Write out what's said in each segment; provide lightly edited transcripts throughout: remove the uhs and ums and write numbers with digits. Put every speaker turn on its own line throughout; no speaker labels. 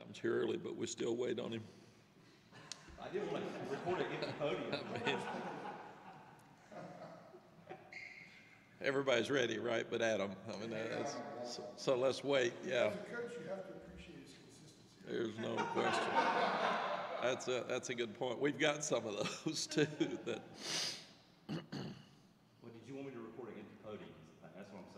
Sometimes here early, but we still wait on him.
I didn't want to record an empty podium.
Everybody's ready, right? But Adam, I mean, so let's wait. Yeah.
As a coach, you have to appreciate his consistency.
There's no question. That's a good point. We've got some of those too. That.
Well, did you want me to record an empty podium? That's what I'm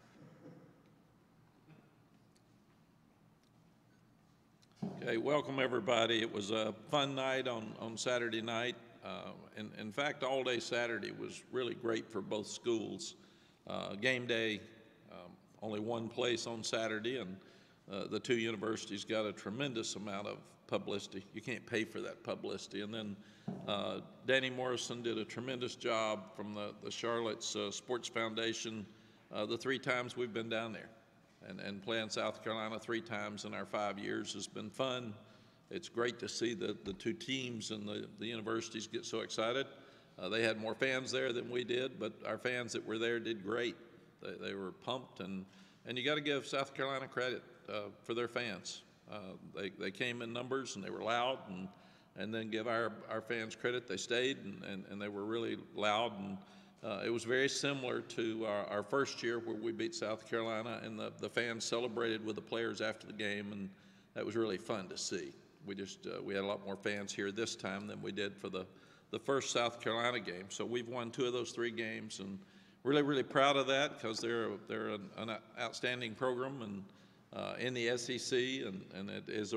saying.
Okay, welcome everybody. It was a fun night on Saturday night. In fact, all day Saturday was really great for both schools. Game day, only one place on Saturday, and the two universities got a tremendous amount of publicity. You can't pay for that publicity. And then Danny Morrison did a tremendous job from the Charlotte's Sports Foundation the 3 times we've been down there. And playing South Carolina 3 times in our 5 years has been fun. It's great to see the two teams and the universities get so excited. They had more fans there than we did, but our fans that were there did great. They were pumped, and you got to give South Carolina credit for their fans. They came in numbers and they were loud, and then give our fans credit. They stayed and they were really loud, and it was very similar to our first year where we beat South Carolina, and the fans celebrated with the players after the game, and that was really fun to see. We had a lot more fans here this time than we did for the first South Carolina game. So we've won 2 of those 3 games, and really, really proud of that because they're an outstanding program and in the SEC, and it is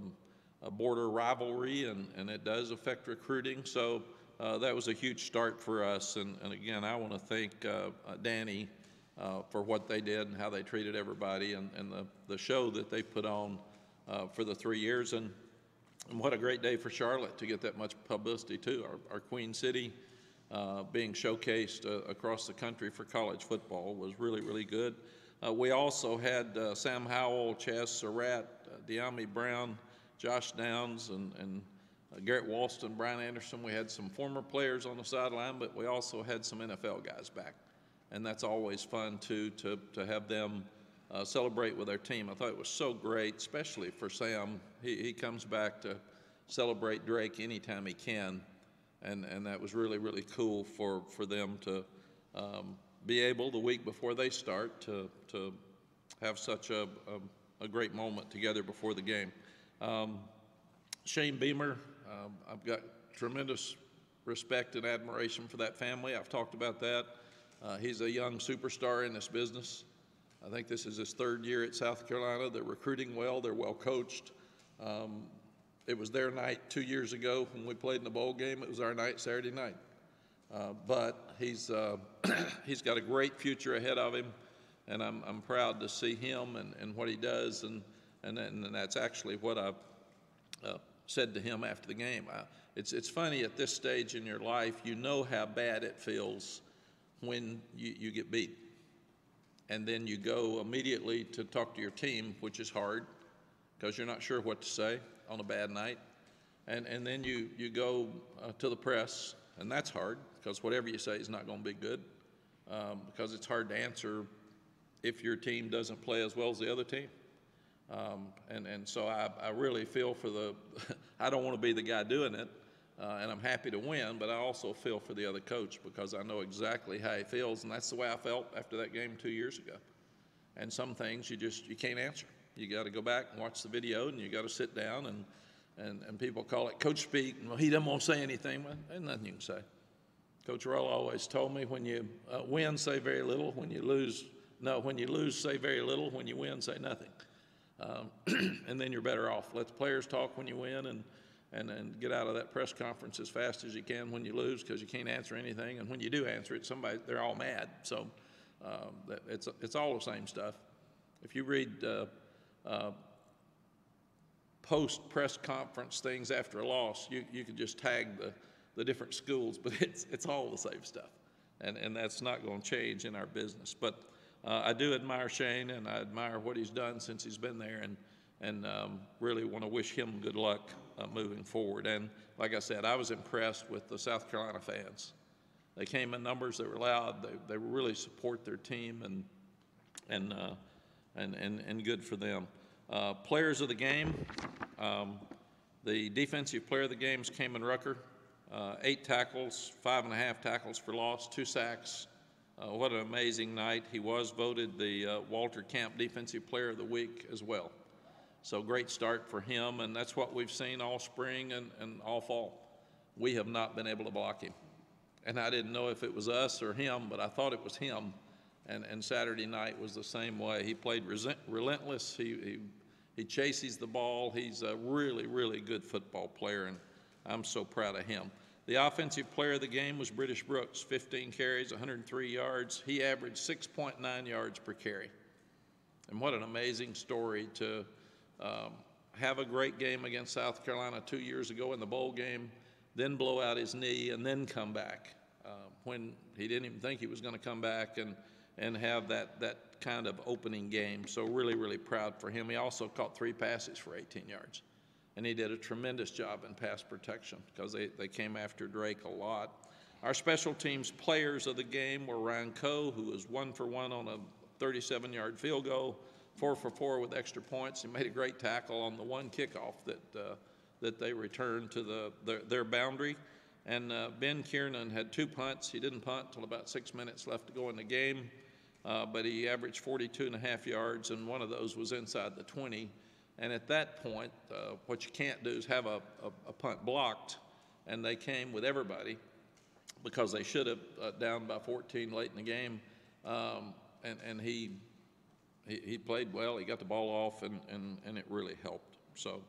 a border rivalry, and it does affect recruiting. So that was a huge start for us. And again, I want to thank Danny for what they did and how they treated everybody, and the show that they put on for the 3 years. And what a great day for Charlotte to get that much publicity too. Our Queen City being showcased across the country for college football was really, really good. We also had Sam Howell, Chaz Surratt, De'Ami Brown, Josh Downs, and Garrett Walston, Brian Anderson. We had some former players on the sideline, but we also had some NFL guys back. And that's always fun too, to have them celebrate with our team. I thought it was so great, especially for Sam. He comes back to celebrate Drake anytime he can, and that was really, really cool for them to be able, the week before they start, to have such a great moment together before the game. Shane Beamer, I've got tremendous respect and admiration for that family. I've talked about that. He's a young superstar in this business. I think this is his 3rd year at South Carolina. They're recruiting well. They're well coached. It was their night 2 years ago when we played in the bowl game. It was our night Saturday night. But he's got a great future ahead of him, and I'm proud to see him and what he does. And that's actually what I said to him after the game. It's funny at this stage in your life, you know how bad it feels when you get beat. And then you go immediately to talk to your team, which is hard because you're not sure what to say on a bad night. And then you go to the press, and that's hard because whatever you say is not going to be good because it's hard to answer if your team doesn't play as well as the other team. And so I really feel for I don't want to be the guy doing it, and I'm happy to win, but I also feel for the other coach because I know exactly how he feels, and that's the way I felt after that game 2 years ago. And some things you can't answer. You got to go back and watch the video, and you got to sit down, and people call it coach speak. Well, he doesn't want to say anything. Well, there's nothing you can say. Coach Roll always told me, when you win, say very little. When you lose, say very little. When you win, say nothing. And then you're better off. Let the players talk when you win, and get out of that press conference as fast as you can when you lose, because you can't answer anything. And when you do answer it, they're all mad. So it's all the same stuff. If you read post-press conference things after a loss, you could just tag the different schools, but it's all the same stuff. And that's not going to change in our business. But I do admire Shane, and I admire what he's done since he's been there, and really want to wish him good luck moving forward. And like I said, I was impressed with the South Carolina fans. They came in numbers. They were loud. They really support their team, and good for them. Players of the game, the defensive player of the game is Kamen Rucker. 8 tackles, 5.5 tackles for loss, 2 sacks. What an amazing night. He was voted the Walter Camp Defensive Player of the Week as well. So great start for him, and that's what we've seen all spring and all fall. We have not been able to block him. And I didn't know if it was us or him, but I thought it was him. And Saturday night was the same way. He played relentless. He chases the ball. He's a really, really good football player, and I'm so proud of him. The offensive player of the game was British Brooks, 15 carries, 103 yards. He averaged 6.9 yards per carry. And what an amazing story to have a great game against South Carolina 2 years ago in the bowl game, then blow out his knee, and then come back when he didn't even think he was going to come back and have that kind of opening game. So really, really proud for him. He also caught 3 passes for 18 yards. And he did a tremendous job in pass protection because they came after Drake a lot. Our special teams players of the game were Ryan Coe, who was 1 for 1 on a 37-yard field goal, 4 for 4 with extra points. He made a great tackle on the one kickoff that they returned to their boundary. And Ben Kiernan had 2 punts. He didn't punt until about 6 minutes left to go in the game, but he averaged 42.5 yards, and one of those was inside the 20. And at that point, what you can't do is have a punt blocked, and they came with everybody because they should have down by 14 late in the game. And he played well. He got the ball off, and it really helped. So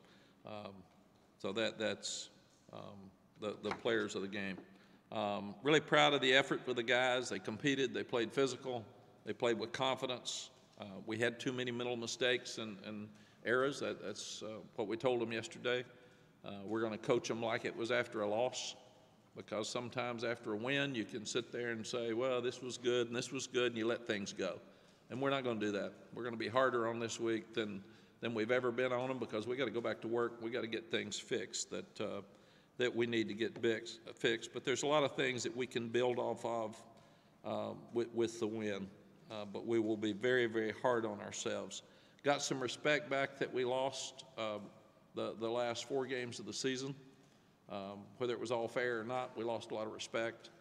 that's the players of the game. Really proud of the effort for the guys. They competed. They played physical. They played with confidence. We had too many mental mistakes and errors. That's what we told them yesterday. We're going to coach them like it was after a loss, because sometimes after a win you can sit there and say, well, this was good and this was good, and you let things go. And we're not going to do that. We're going to be harder on this week than we've ever been on them, because we got to go back to work. We got to get things fixed that we need to get fixed. But there's a lot of things that we can build off of with the win. But we will be very, very hard on ourselves. Got some respect back that we lost the last 4 games of the season. Whether it was all fair or not, we lost a lot of respect.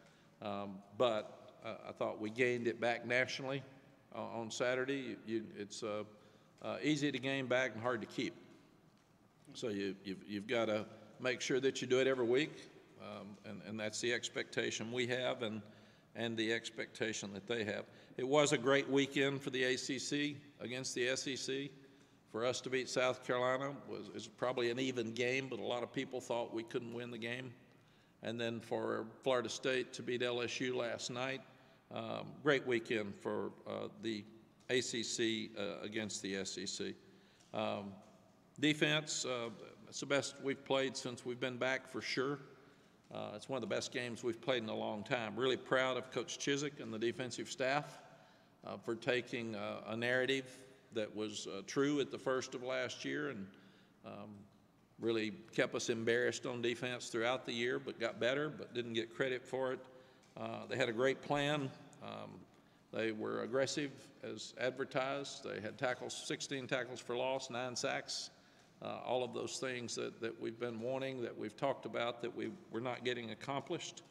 But I thought we gained it back nationally on Saturday. It's easy to gain back and hard to keep. So you've got to make sure that you do it every week, and that's the expectation we have and the expectation that they have. It was a great weekend for the ACC against the SEC. For us to beat South Carolina is probably an even game, but a lot of people thought we couldn't win the game. And then for Florida State to beat LSU last night, great weekend for the ACC against the SEC. Defense, it's the best we've played since we've been back for sure. It's one of the best games we've played in a long time. Really proud of Coach Chizik and the defensive staff for taking a narrative that was true at the first of last year and really kept us embarrassed on defense throughout the year, but got better, but didn't get credit for it. They had a great plan. They were aggressive as advertised. They had tackles, 16 tackles for loss, 9 sacks. All of those things that we've been wanting, that we've talked about, that we're not getting accomplished.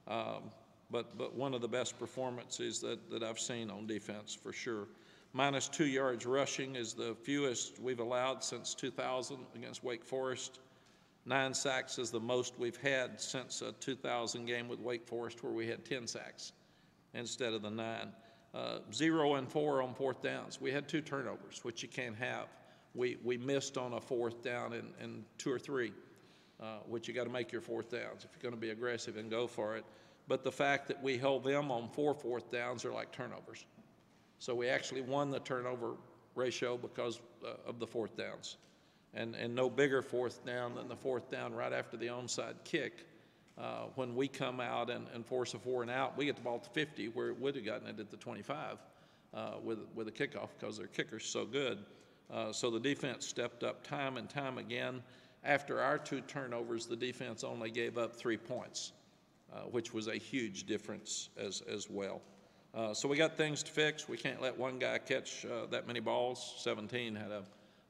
But one of the best performances that I've seen on defense for sure. Minus 2 yards rushing is the fewest we've allowed since 2000 against Wake Forest. 9 sacks is the most we've had since a 2000 game with Wake Forest, where we had 10 sacks instead of the 9. 0 and 4 on 4th downs. We had 2 turnovers, which you can't have. We missed on a 4th down in 2 or 3, which you got to make your 4th downs if you're going to be aggressive and go for it. But the fact that we held them on 4 4th downs are like turnovers. So we actually won the turnover ratio because of the 4th downs. And no bigger 4th down than the 4th down right after the onside kick. When we come out and force a 4 and out, we get the ball to 50, where it would have gotten it at the 25 with a kickoff, because their kicker's so good. So the defense stepped up time and time again. After our 2 turnovers, the defense only gave up 3 points, which was a huge difference as well. So we got things to fix. We can't let one guy catch that many balls. 17 had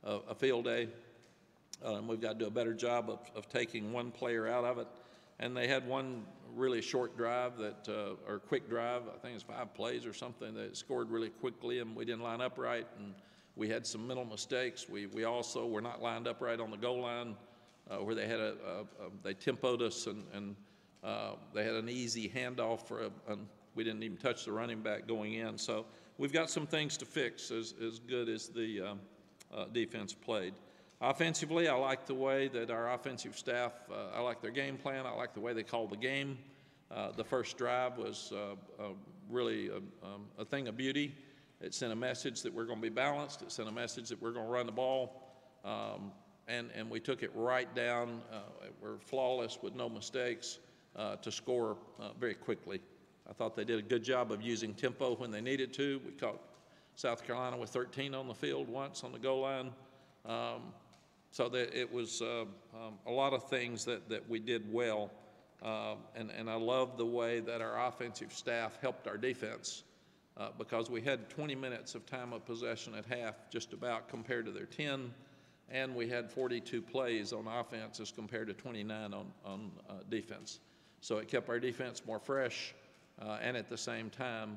a field day. And we've got to do a better job of taking one player out of it. And they had one really short drive that, or quick drive, I think it's 5 plays or something, that scored really quickly, and we didn't line up right, and we had some mental mistakes. We also were not lined up right on the goal line, where they had they tempoed us, and they had an easy handoff we didn't even touch the running back going in. So we've got some things to fix as good as the defense played. Offensively, I like the way that our offensive staff, I like their game plan. I like the way they called the game. The first drive was really a thing of beauty. It sent a message that we're going to be balanced. It sent a message that we're going to run the ball. And we took it right down. We're flawless with no mistakes to score very quickly. I thought they did a good job of using tempo when they needed to. We caught South Carolina with 13 on the field once on the goal line. So that it was a lot of things that we did well. And I love the way that our offensive staff helped our defense because we had 20 minutes of time of possession at half just about compared to their 10, and we had 42 plays on offense as compared to 29 on defense. So it kept our defense more fresh, and at the same time,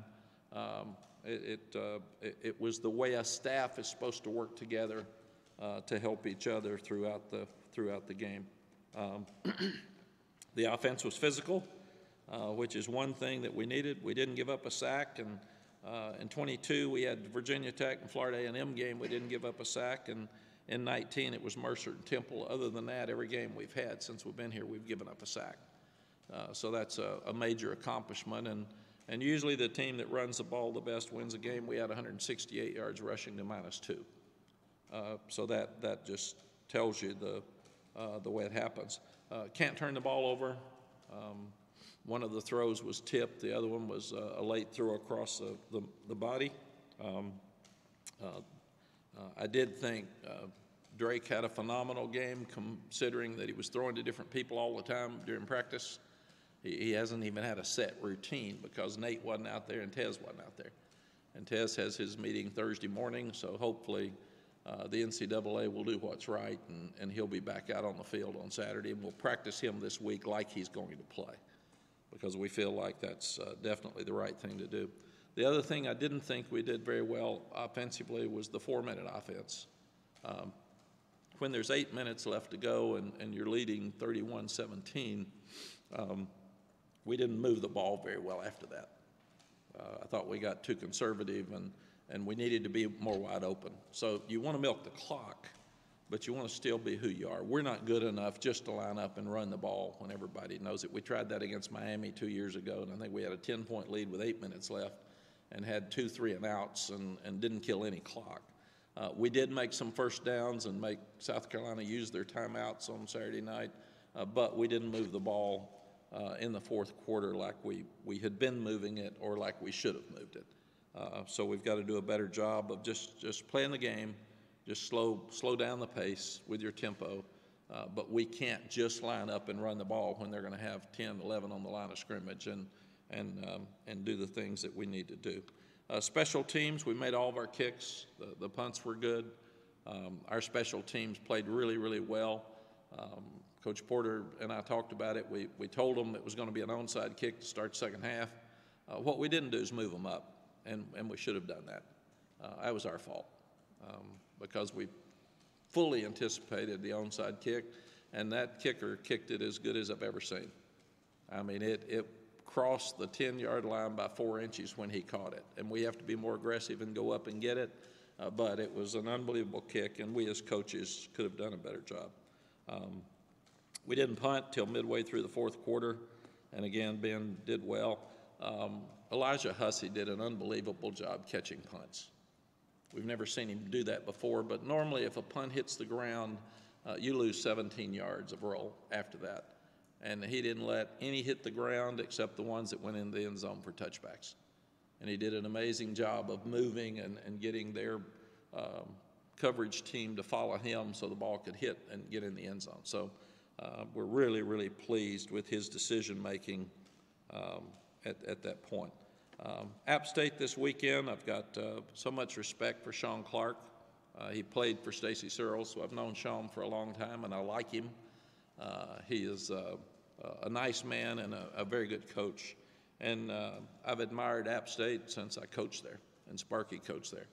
it was the way a staff is supposed to work together to help each other throughout the game. The offense was physical, which is one thing that we needed. We didn't give up a sack, and in 22 we had Virginia Tech and Florida A&M game. We didn't give up a sack, and in 19 it was Mercer and Temple. Other than that, every game we've had since we've been here, we've given up a sack. So that's a major accomplishment, and usually the team that runs the ball the best wins a game. We had 168 yards rushing to -2. So that just tells you the way it happens. Can't turn the ball over. One of the throws was tipped. The other one was a late throw across the body. I did think Drake had a phenomenal game considering that he was throwing to different people all the time during practice. He hasn't even had a set routine because Nate wasn't out there and Tez wasn't out there. And Tez has his meeting Thursday morning, so hopefully the NCAA will do what's right, and he'll be back out on the field on Saturday, and we'll practice him this week like he's going to play because we feel like that's definitely the right thing to do. The other thing I didn't think we did very well offensively was the 4-minute offense. When there's 8 minutes left to go and you're leading 31-17, we didn't move the ball very well after that. I thought we got too conservative, and we needed to be more wide open. So you want to milk the clock, but you want to still be who you are. We're not good enough just to line up and run the ball when everybody knows it. We tried that against Miami 2 years ago, and I think we had a 10-point lead with 8 minutes left and had 2 3-and-outs and didn't kill any clock. We did make some first downs and make South Carolina use their timeouts on Saturday night, but we didn't move the ball in the fourth quarter like we had been moving it or like we should have moved it. So we've got to do a better job of just playing the game, just slow down the pace with your tempo, but we can't just line up and run the ball when they're going to have 10, 11 on the line of scrimmage and do the things that we need to do. Special teams, we made all of our kicks. The punts were good. Our special teams played really, really well. Coach Porter and I talked about it. We told them it was going to be an onside kick to start second half. What we didn't do is move them up, and we should have done that. That was our fault because we fully anticipated the onside kick, and that kicker kicked it as good as I've ever seen. I mean, it crossed the 10-yard line by 4 inches when he caught it, and we have to be more aggressive and go up and get it, but it was an unbelievable kick, and we as coaches could have done a better job. We didn't punt till midway through the fourth quarter, and again, Ben did well. Elijah Hussey did an unbelievable job catching punts. We've never seen him do that before, but normally if a punt hits the ground, you lose 17 yards of roll after that. And he didn't let any hit the ground except the ones that went in the end zone for touchbacks. And he did an amazing job of moving and getting their coverage team to follow him so the ball could hit and get in the end zone. So we're really, really pleased with his decision-making at that point. App State this weekend, I've got so much respect for Sean Clark. He played for Stacy Searles, so I've known Sean for a long time, and I like him. He is a nice man and a very good coach. And I've admired App State since I coached there, and Sparky coached there.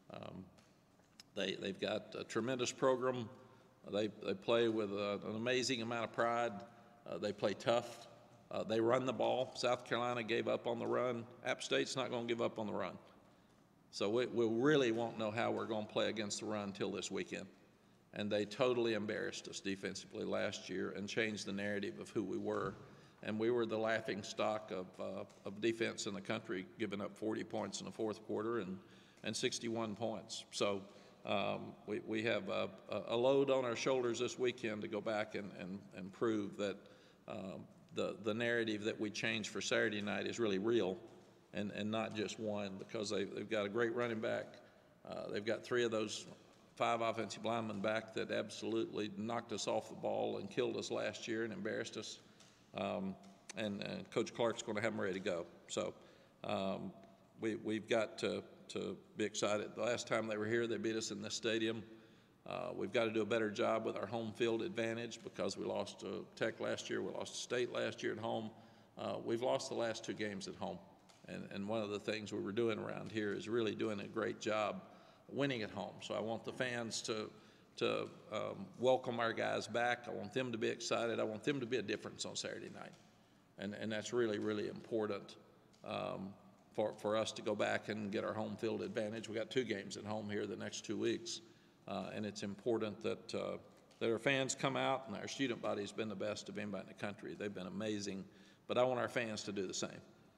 They've got a tremendous program. They play with an amazing amount of pride. They play tough. They run the ball. South Carolina gave up on the run. App State's not going to give up on the run. So we really won't know how we're going to play against the run until this weekend. And they totally embarrassed us defensively last year and changed the narrative of who we were. And we were the laughing stock of defense in the country, giving up 40 points in the fourth quarter and 61 points. So we have a load on our shoulders this weekend to go back and prove that the narrative that we changed for Saturday night is really real and not just one, because they've got a great running back. They've got 3 of those 5 offensive linemen back that absolutely knocked us off the ball and killed us last year and embarrassed us. And Coach Clark's going to have them ready to go. So we've got to be excited. The last time they were here, they beat us in this stadium. We've got to do a better job with our home field advantage, because we lost to Tech last year. We lost to State last year at home. We've lost the last 2 games at home. And one of the things we were doing around here is really doing a great job winning at home. So I want the fans to welcome our guys back. I want them to be excited. I want them to be a difference on Saturday night. And that's really, really important for us to go back and get our home field advantage. We got 2 games at home here the next 2 weeks. And it's important that our fans come out, and our student body's been the best of anybody in the country. They've been amazing. But I want our fans to do the same.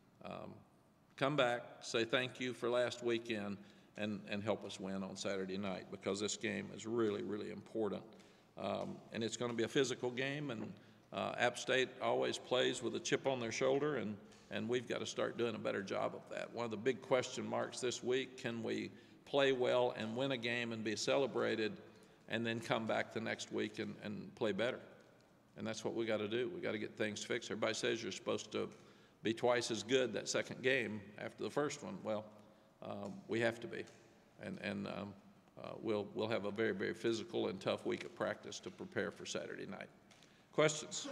Come back, say thank you for last weekend, and help us win on Saturday night, because this game is really, really important. And it's going to be a physical game, and App State always plays with a chip on their shoulder, and we've got to start doing a better job of that. One of the big question marks this week, can we play well and win a game and be celebrated, and then come back the next week and play better? And that's what we got to do. We got to get things fixed. Everybody says you're supposed to be twice as good that second game after the first one. Well, we have to be, and we'll have a very, very physical and tough week of practice to prepare for Saturday night. Questions?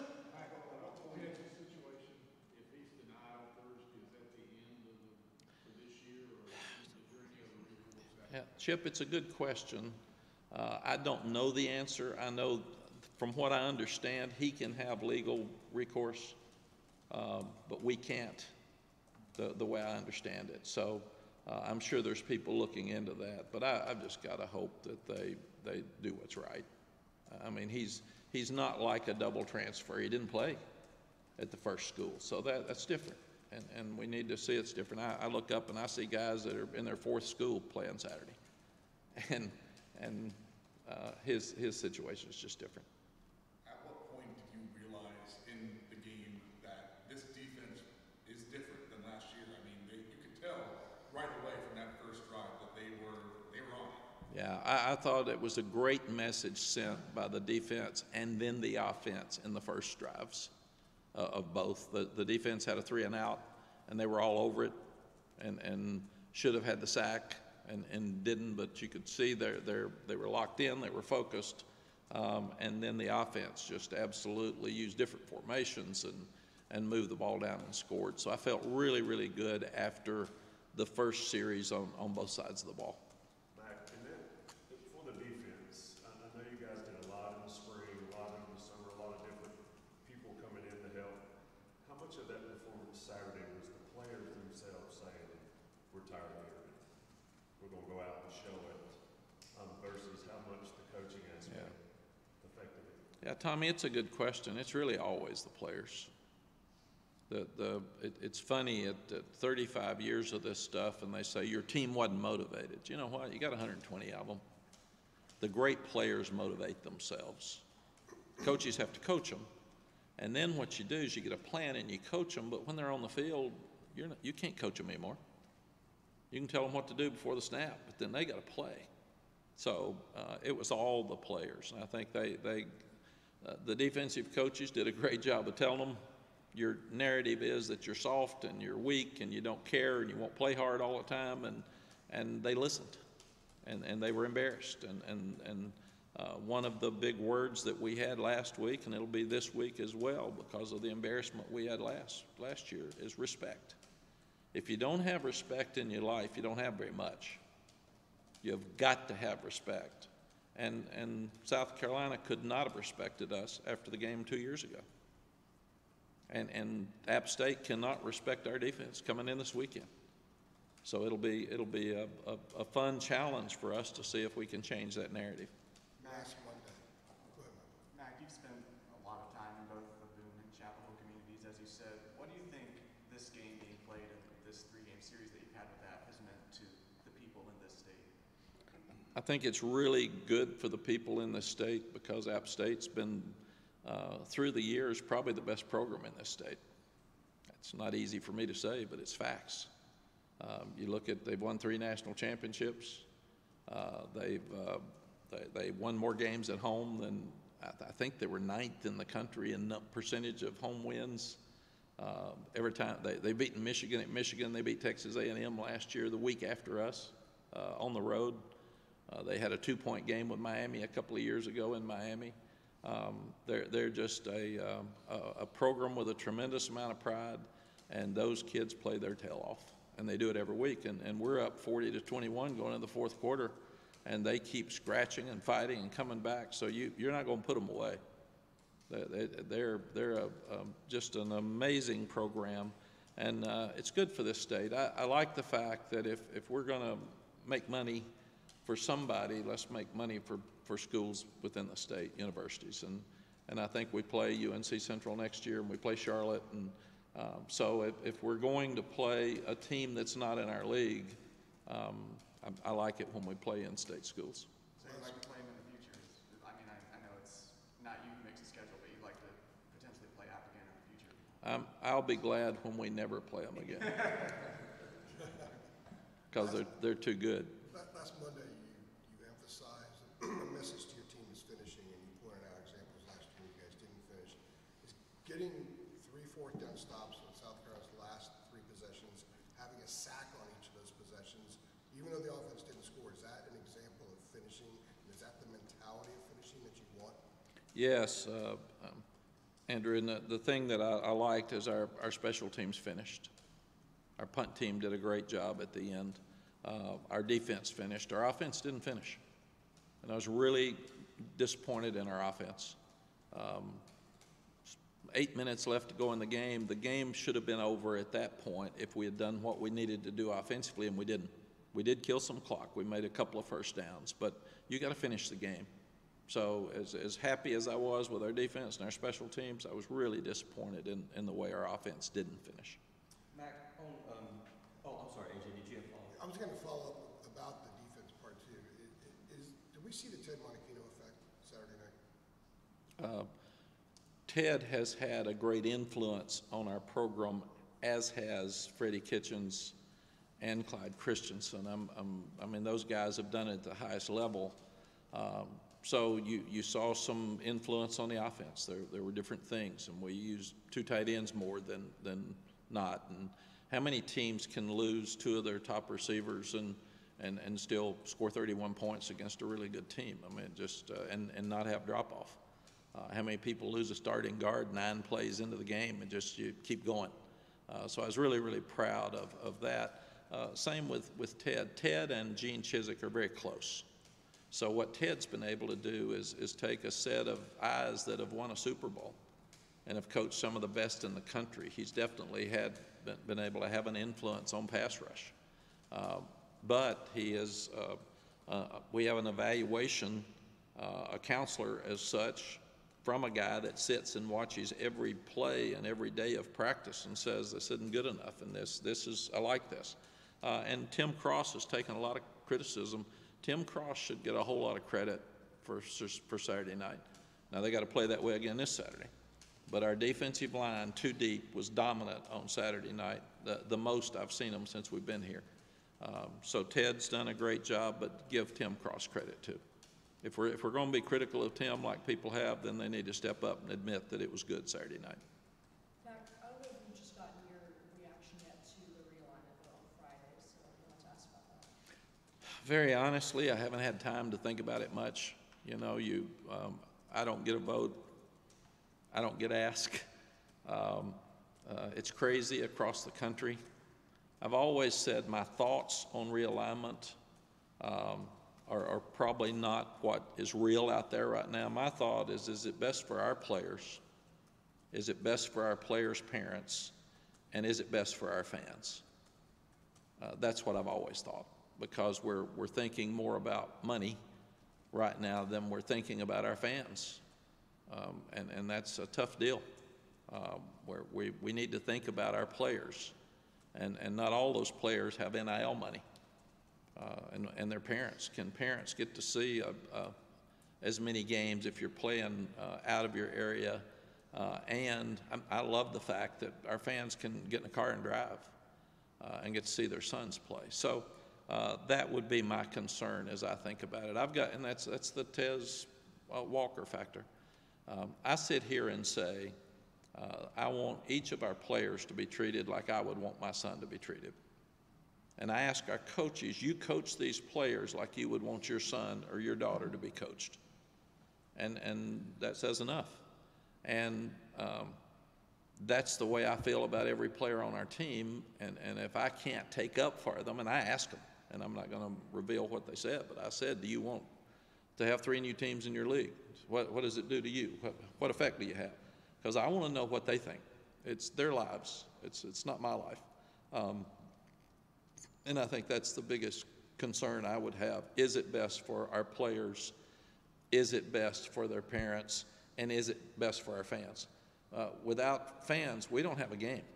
Yeah, Chip, it's a good question. I don't know the answer. I know from what I understand, he can have legal recourse, but we can't, the way I understand it. So I'm sure there's people looking into that, but I've just got to hope that they do what's right. I mean, he's not like a double transfer. He didn't play at the first school, so that's different. And we need to see it's different. I look up and I see guys that are in their 4th school playing Saturday, and his situation is just different.
At what point did you realize in the game that this defense is different than last year? I mean, you could tell right away from that first drive that they were on it.
Yeah, I thought it was a great message sent by the defense and then the offense in the first drives of both. The defense had a 3-and-out, and they were all over it, and should have had the sack and didn't, but you could see they were locked in, they were focused, and then the offense just absolutely used different formations and moved the ball down and scored. So I felt really, really good after the first series on both sides of the ball.
Mac, and then for the defense, I know you guys did a lot in the spring, a lot in the summer, a lot of different people coming in to help. How much of that performance Saturday was the players themselves saying, we're tired of hearing it, we're going to go out and show it, versus how much the coaching aspect affected it?
Yeah, Tommy, it's a good question. It's really always the players. It's funny at 35 years of this stuff, and they say your team wasn't motivated. You know what? You got 120 of them. The great players motivate themselves. Coaches have to coach them, and then what you do is you get a plan and you coach them. But when they're on the field, you can't coach them anymore. You can tell them what to do before the snap, but then they got to play. So it was all the players, and I think the defensive coaches did a great job of telling them, your narrative is that you're soft and you're weak and you don't care and you won't play hard all the time, and they listened. and they were embarrassed. And one of the big words that we had last week, and it'll be this week as well because of the embarrassment we had last year, is respect. If you don't have respect in your life, you don't have very much. You've got to have respect. And South Carolina could not have respected us after the game 2 years ago. And App State cannot respect our defense coming in this weekend. So it'll be a fun challenge for us to see if we can change that narrative.
Mass Monday. Go ahead, Mike.
Mac, you've spent a lot of time in both the Boone and Chapel Hill communities, as you said. What do you think this game being played in this three-game series that you've had with that has meant to the people in this state?
I think it's really good for the people in this state because App State's been, through the years, probably the best program in this state. It's not easy for me to say, but it's facts. You look at, they've won 3 national championships. They won more games at home than, I think they were 9th in the country in percentage of home wins. Every time they've beaten Michigan at Michigan, they beat Texas A&M last year, the week after us, on the road. They had a 2-point game with Miami a couple of years ago in Miami. They're just a program with a tremendous amount of pride, and those kids play their tail off, and they do it every week. And we're up 40-21 going into the fourth quarter, and they keep scratching and fighting and coming back. So you're not going to put them away. They're just an amazing program, and it's good for this state. I like the fact that if we're going to make money for somebody, let's make money for schools within the state, universities. And I think we play UNC Central next year, and we play Charlotte. And so if we're going to play a team that's not in our league, I like it when we play in-state schools.
So you'd like to play them in the future? I mean, I know it's not you who makes the schedule, but you'd like to potentially play App again in the future.
I'll be glad when we never play them again because they're too good.
Last Monday, you emphasized a message to your team is finishing, and you pointed out examples last year you guys didn't finish. Is getting 3 fourth down stops in South Carolina's last 3 possessions, having a sack on each of those possessions, even though the offense didn't score, is that an example of finishing? Is that the mentality of finishing that you want?
Yes, Andrew, and the thing that I liked is our special teams finished. Our punt team did a great job at the end. Our defense finished. Our offense didn't finish. And I was really disappointed in our offense. 8 minutes left to go in the game. The game should have been over at that point if we had done what we needed to do offensively, and we didn't. We did kill some clock. We made a couple of first downs, but you got to finish the game. So as happy as I was with our defense and our special teams, I was really disappointed in the way our offense didn't finish.
Mac, I'm sorry, AJ, did you have a follow-up?
I was going to follow up about the defense part too. Do we see the Ted Monachino effect Saturday night?
Ted has had a great influence on our program, as has Freddie Kitchens and Clyde Christensen. I mean, those guys have done it at the highest level. So you saw some influence on the offense. There were different things, and we used 2 tight ends more than not. And how many teams can lose 2 of their top receivers and still score 31 points against a really good team? I mean, just and not have drop-off. How many people lose a starting guard 9 plays into the game and just you keep going? So I was really, really proud of that. Same with Ted. Ted and Gene Chizik are very close. So what Ted's been able to do is take a set of eyes that have won a Super Bowl and have coached some of the best in the country. He's definitely been able to have an influence on pass rush. But he is, we have an evaluation, a counselor as such, from a guy that sits and watches every play and every day of practice and says, this isn't good enough, and this is, I like this. And Tim Cross has taken a lot of criticism. Tim Cross should get a whole lot of credit for Saturday night. Now, they got to play that way again this Saturday. But our defensive line, 2 deep, was dominant on Saturday night, the most I've seen them since we've been here. So Ted's done a great job, but give Tim Cross credit too. If we're going to be critical of Tim like people have, then they need to step up and admit that it was good Saturday night.
Mac, I don't know if you've just gotten your reaction yet to the realignment on Friday, so I want to ask about that.
Very honestly, I haven't had time to think about it much. You know, I don't get a vote. I don't get asked. It's crazy across the country. I've always said my thoughts on realignment are probably not what is real out there right now. My thought is it best for our players? Is it best for our players' parents? And is it best for our fans? That's what I've always thought, because we're thinking more about money right now than we're thinking about our fans. And that's a tough deal, where we need to think about our players. And not all those players have NIL money, and their parents. Can parents get to see as many games if you're playing out of your area? And I love the fact that our fans can get in a car and drive and get to see their sons play. So that would be my concern as I think about it. And that's the Tez Walker factor. I sit here and say, I want each of our players to be treated like I would want my son to be treated. And I ask our coaches, you coach these players like you would want your son or your daughter to be coached. And that says enough. And that's the way I feel about every player on our team. And if I can't take up for them, and I ask them, and I'm not going to reveal what they said, but I said, do you want to have 3 new teams in your league? What does it do to you? What effect do you have? Because I want to know what they think. It's their lives. It's not my life. And I think that's the biggest concern I would have. Is it best for our players? Is it best for their parents? And is it best for our fans? Without fans, we don't have a game.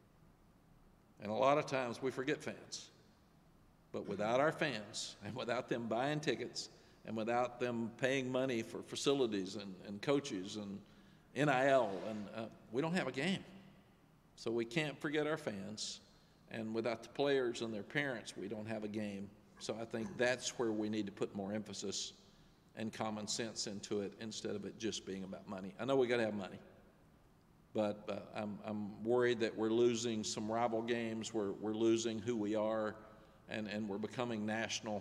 And a lot of times we forget fans. But without our fans, and without them buying tickets, and without them paying money for facilities and coaches and NIL, and we don't have a game. So we can't forget our fans. And without the players and their parents, we don't have a game. So I think that's where we need to put more emphasis and common sense into it instead of it just being about money. I know we got to have money, but I'm worried that we're losing some rival games. We're losing who we are, and we're becoming national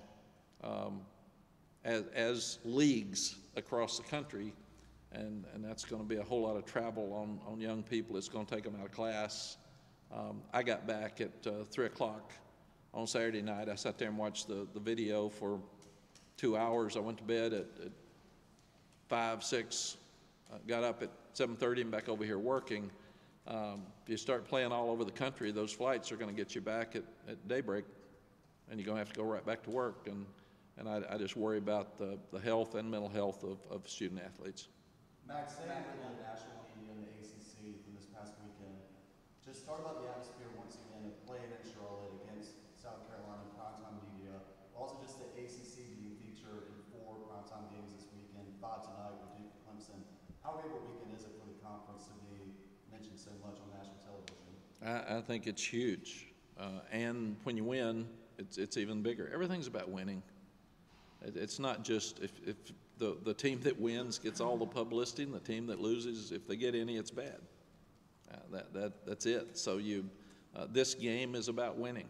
as leagues across the country, and that's going to be a whole lot of travel on young people. It's going to take them out of class. I got back at 3 o'clock on Saturday night. I sat there and watched the video for 2 hours. I went to bed at 5, 6, got up at 7:30 and back over here working. If you start playing all over the country, those flights are going to get you back at daybreak, and you're going to have to go right back to work. And I just worry about the health and mental health of student athletes.
Max, staying with the national media and the ACC from this past weekend, just talk about the atmosphere once again of playing in Charlotte against South Carolina primetime media. Also just the ACC being featured in 4 primetime games this weekend, 5 tonight with Duke Clemson. How big a weekend is it for the conference to be mentioned so much on national television?
I think it's huge. And when you win, it's even bigger. Everything's about winning. It's not just if the team that wins gets all the publicity and the team that loses, if they get any, it's bad. That's it. So this game is about winning.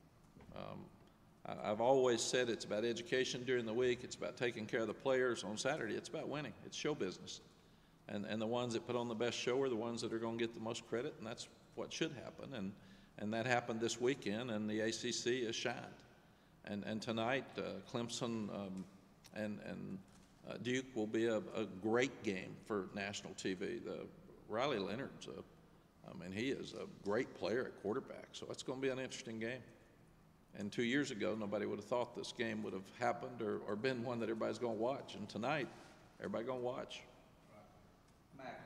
I've always said it's about education during the week. It's about taking care of the players. On Saturday, it's about winning. It's show business. And the ones that put on the best show are the ones that are going to get the most credit, and that's what should happen. And that happened this weekend, and the ACC has shined. And tonight, Clemson and Duke will be a great game for national TV. Riley Leonard's he is a great player at quarterback, so it's going to be an interesting game. And 2 years ago, nobody would have thought this game would have happened or been one that everybody's going to watch. And tonight, everybody's going to watch.
Mac,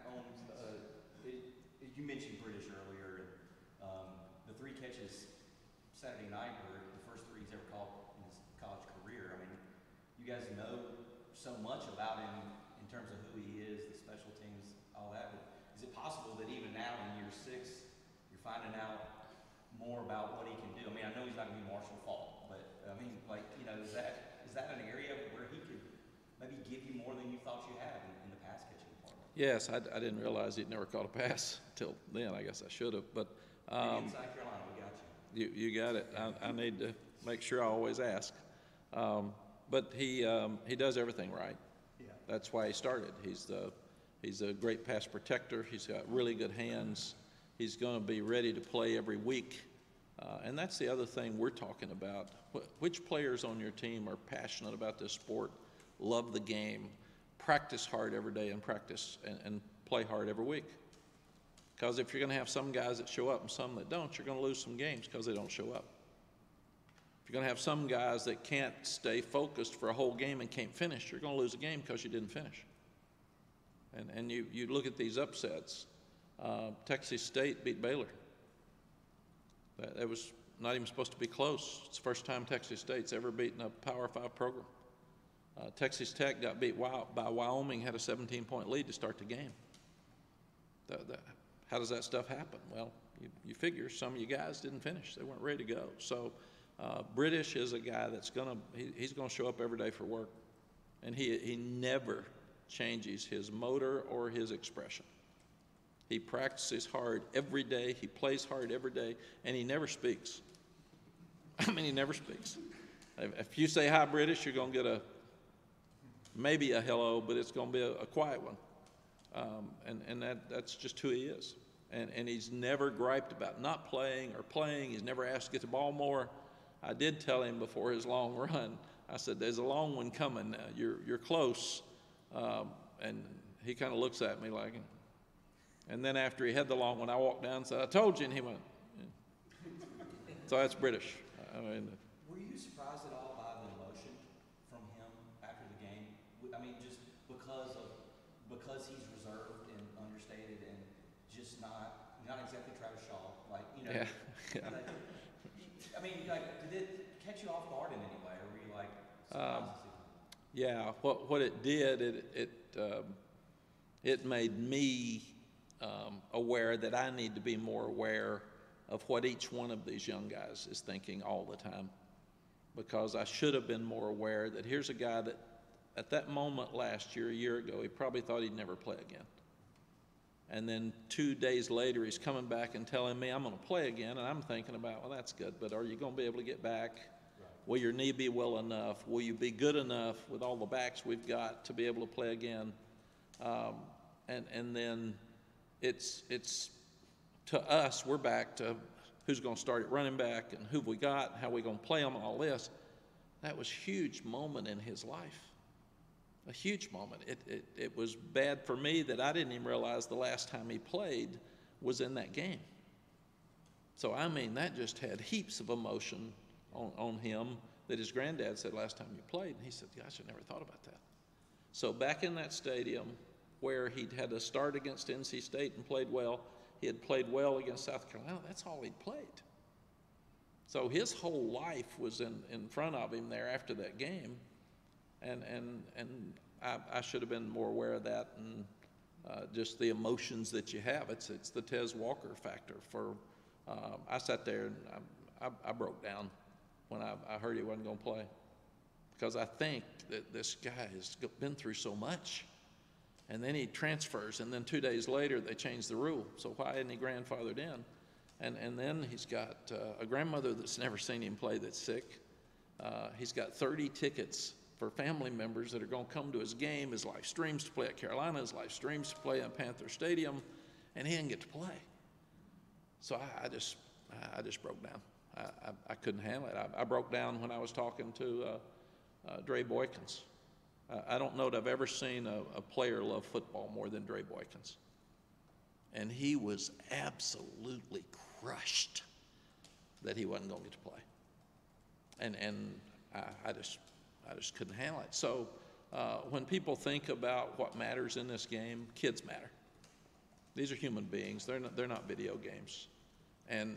you mentioned British earlier. The 3 catches Saturday night were the first 3 he's ever caught in his college career. I mean, you guys know so much about him in terms of who he is, the special teams, all that. But is it possible that even now in year 6, you're finding out more about what he can do? I mean, I know he's not going to be Marshall Faulk, but I mean, is that an area where he could maybe give you more than you thought you had in the pass catching department?
Yes, I didn't realize he'd never caught a pass till then. I guess I should have. But
Maybe in South Carolina, we got you.
you got it. I need to make sure I always ask. But he does everything right.
Yeah.
That's why he started. He's a great pass protector. He's got really good hands. He's going to be ready to play every week. And that's the other thing we're talking about. Which players on your team are passionate about this sport, love the game, practice hard every day, and play hard every week? Because if you're going to have some guys that show up and some that don't, you're going to lose some games because they don't show up. If you're going to have some guys that can't stay focused for a whole game and can't finish, you're going to lose a game because you didn't finish. And you look at these upsets. Texas State beat Baylor. That was not even supposed to be close. It's the first time Texas State's ever beaten a Power 5 program. Texas Tech got beat by Wyoming, had a 17-point lead to start the game. How does that stuff happen? Well, you figure some of you guys didn't finish. They weren't ready to go. So British is a guy that's he's going to show up every day for work. And he never changes his motor or his expression. He practices hard every day. He plays hard every day. And he never speaks. I mean, he never speaks. If you say hi, British, you're going to get maybe a hello, but it's going to be a quiet one. And that's just who he is. And he's never griped about not playing or playing. He's never asked to get the ball more. I did tell him before his long run, I said, there's a long one coming now. You're close. And he kind of looks at me like, and then after he had the long one, I walked down and said, I told you, and he went, yeah. So that's British. I mean,
Were you surprised at all by the emotion from him after the game? I mean, just because he's reserved and understated and just not exactly Travis Shaw, like, you know.
Yeah.
I mean, like, did it catch you off guard in any way, or were you like surprised to see him?
Yeah, what it did, it made me aware that I need to be more aware of what each one of these young guys is thinking all the time. Because I should have been more aware that here's a guy that at that moment last year, a year ago, he probably thought he'd never play again. And then 2 days later, he's coming back and telling me, I'm going to play again. And I'm thinking about, well, that's good, but are you going to be able to get back? Right. Will your knee be well enough? Will you be good enough with all the backs we've got to be able to play again? And then it's to us, we're back to who's going to start at running back and who we got, how we going to play them and all this. That was a huge moment in his life. A huge moment. It was bad for me that I didn't even realize the last time he played was in that game. So, I mean, that just had heaps of emotion on him that his granddad said last time you played. And he said, gosh, I never thought about that. So back in that stadium where he'd had to start against NC State and played well, he had played well against South Carolina, that's all he'd played. So his whole life was in front of him there after that game. And I should have been more aware of that and just the emotions that you have. It's the Tez Walker factor. I sat there and I broke down when I heard he wasn't going to play, because I think that this guy has been through so much, and then he transfers, and then 2 days later they change the rule. So why isn't he grandfathered in? And then he's got a grandmother that's never seen him play that's sick. He's got 30 tickets for family members that are going to come to his game. His life streams to play at Carolina. His life streams to play at Panther Stadium, and he didn't get to play. So I just broke down. I couldn't handle it. I broke down when I was talking to Dre Boykins. I don't know that I've ever seen a player love football more than Dre Boykins. And he was absolutely crushed that he wasn't going to get to play. And I just couldn't handle it. So when people think about what matters in this game, kids matter. These are human beings. They're not video games. And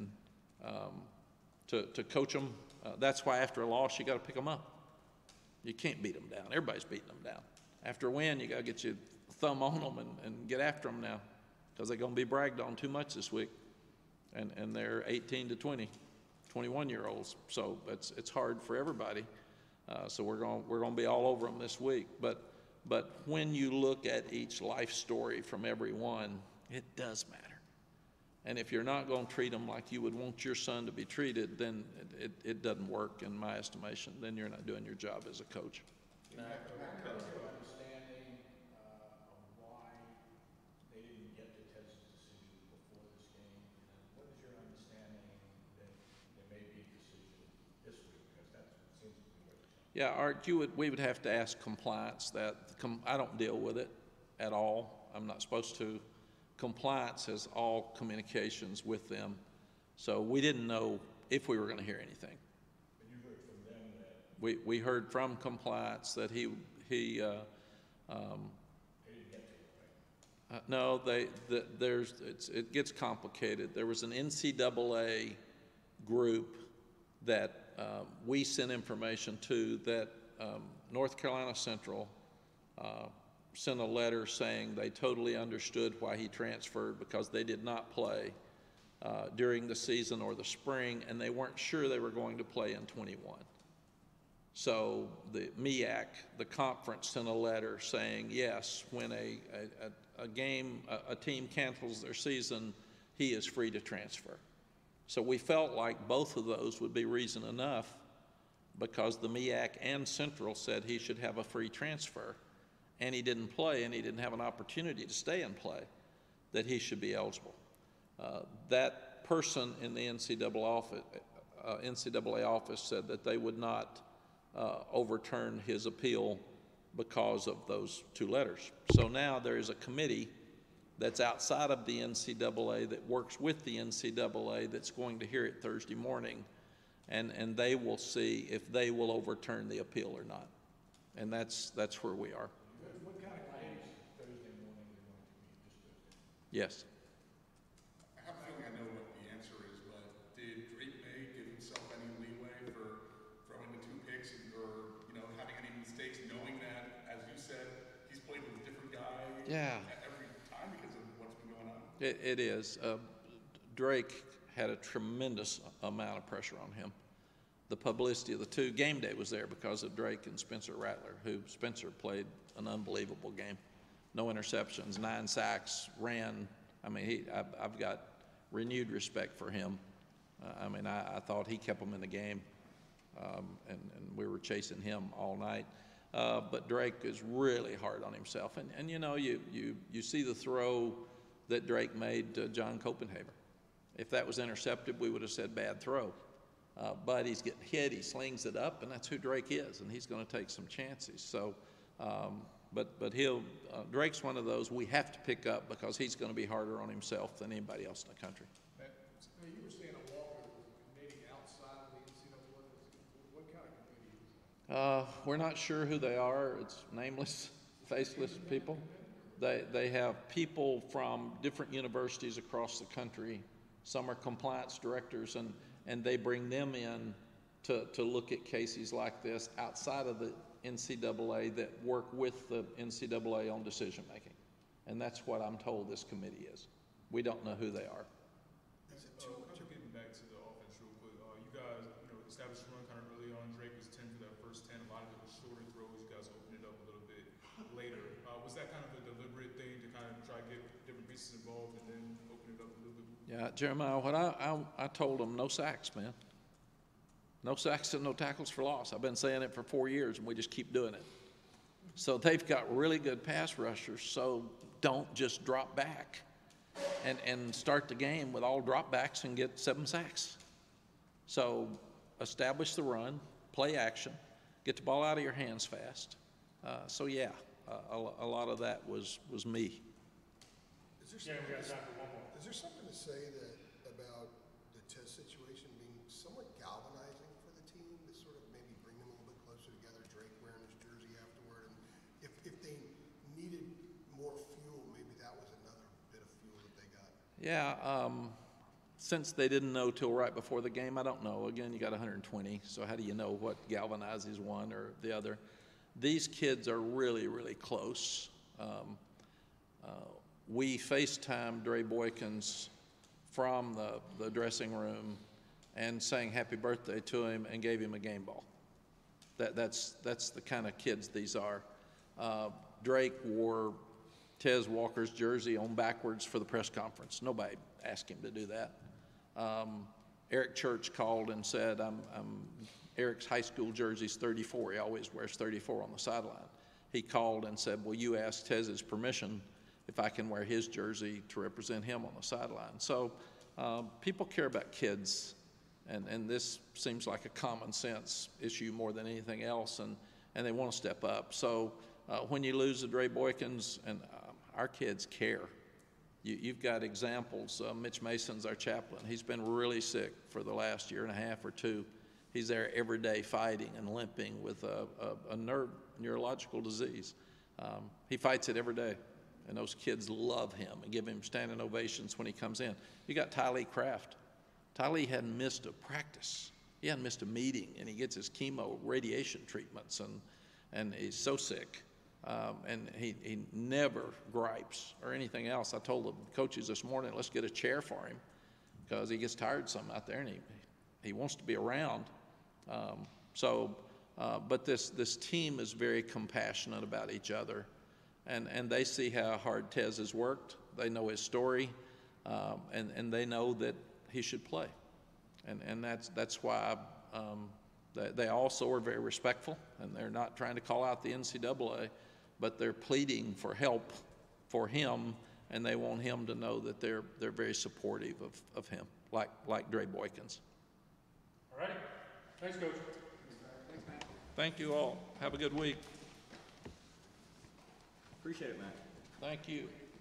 to coach them, that's why after a loss you got to pick them up. You can't beat them down. Everybody's beating them down. After a win, you got to get your thumb on them and get after them now, because they're going to be bragged on too much this week. And they're 18 to 20, 21-year-olds. So it's hard for everybody. So we're going to be all over them this week. But when you look at each life story from everyone, it does matter. And if you're not going to treat them like you would want your son to be treated, then it doesn't work in my estimation. Then you're not doing your job as a coach.
What is your understanding of why they didn't get to Texas' decision before this game? And what is your understanding that there may be a decision this week? Because that seems to be what you're saying.
Yeah, Art, we would have to ask compliance that, I don't deal with it at all. I'm not supposed to. Compliance has all communications with them. So we didn't know if we were going to hear anything.
But you heard from them that
We heard from compliance that he
they didn't get to it, right?
no, it gets complicated. There was an NCAA group that we sent information to that North Carolina Central sent a letter saying they totally understood why he transferred because they did not play during the season or the spring, and they weren't sure they were going to play in 21. So the MEAC, the conference, sent a letter saying, yes, when a team cancels their season, he is free to transfer. So we felt like both of those would be reason enough because the MEAC and Central said he should have a free transfer, and he didn't play and he didn't have an opportunity to stay and play, that he should be eligible. That person in the NCAA office said that they would not overturn his appeal because of those two letters. So now there is a committee that's outside of the NCAA that works with the NCAA that's going to hear it Thursday morning, and they will see if they will overturn the appeal or not. And that's where we are.
What kind of games Thursday morning are going to be this Thursday?
Yes.
I have a feeling I know what the answer is, but did Drake May give himself any leeway for throwing the 2 picks or, having any mistakes, knowing that, as you said, he's played with a different guy every time because of what's been going on?
It is. Drake had a tremendous amount of pressure on him. The publicity of the two, game day was there because of Drake and Spencer Rattler, who Spencer played an unbelievable game. No interceptions, 9 sacks, ran. I mean, I've got renewed respect for him. I thought he kept them in the game, and we were chasing him all night. But Drake is really hard on himself. And you see the throw that Drake made to John Copenhaver. If that was intercepted, we would have said bad throw. But he's getting hit, he slings it up, and that's who Drake is, and he's going to take some chances. So, but Drake's one of those we have to pick up because he's going to be harder on himself than anybody else in the country.
You were saying a Walker was a committee outside of the NCAA. What kind of committee is that?
We're not sure who they are. It's nameless, faceless people. They have people from different universities across the country. Some are compliance directors, and they bring them in to look at cases like this outside of the NCAA that work with the NCAA on decision making. And that's what I'm told this committee is. We don't know who they are.
Getting back to the offense real quick, you guys, established the run kind of early on. Drake was 10 for that first 10. A lot of it was shorter throws. You guys opened it up a little bit later. Was that kind of a deliberate thing to kind of try to get different pieces involved and then open it up a little bit?
Yeah, Jeremiah, what I told them, no sacks, man. No sacks and no tackles for loss. I've been saying it for 4 years, and we just keep doing it. So they've got really good pass rushers, so don't just drop back and start the game with all dropbacks and get 7 sacks. So establish the run, play action, get the ball out of your hands fast. A lot of that was me.
Is there something to say about the test situation being somewhat galvanizing for the team to sort of maybe bring them a little bit closer together, Drake wearing his jersey afterward, and if they needed more fuel, maybe that was another bit of fuel that they got?
Yeah, since they didn't know till right before the game, I don't know. Again, you got 120, so how do you know what galvanizes one or the other? These kids are really, really close. We FaceTimed Dre Boykins from the dressing room and sang happy birthday to him and gave him a game ball. That's the kind of kids these are. Drake wore Tez Walker's jersey on backwards for the press conference. Nobody asked him to do that. Eric Church called and said, Eric's high school jersey's 34. He always wears 34 on the sideline. He called and said, will you ask Tez's permission if I can wear his jersey to represent him on the sideline? So people care about kids, and this seems like a common sense issue more than anything else, and they want to step up. So when you lose to Dre Boykins, and our kids care. You've got examples. Mitch Mason's our chaplain. He's been really sick for the last year and a half or two. He's there every day fighting and limping with a neurological disease. He fights it every day, and those kids love him and give him standing ovations when he comes in. You got Tylee Kraft. Tylee hadn't missed a practice. He hadn't missed a meeting, and he gets his chemo radiation treatments, and he's so sick. And he never gripes or anything else. I told the coaches this morning, let's get a chair for him, because he gets tired some out there, and he wants to be around. But this team is very compassionate about each other, and they see how hard Tez has worked. They know his story, and they know that he should play, and that's why they also are very respectful, and they're not trying to call out the NCAA, but they're pleading for help for him, and they want him to know that they're very supportive of him, like Dre Boykins.
All right. Thanks, Coach.
Thank you all. Have a good week.
Appreciate it, Matt.
Thank you.